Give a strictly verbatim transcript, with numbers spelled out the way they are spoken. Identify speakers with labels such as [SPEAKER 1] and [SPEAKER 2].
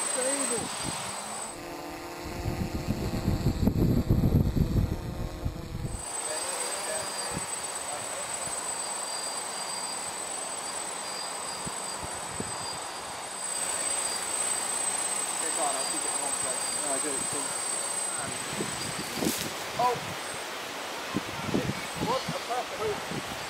[SPEAKER 1] stable.
[SPEAKER 2] I'll keep it in one place.
[SPEAKER 1] No, I do it too.
[SPEAKER 2] Oh! What a perfect move.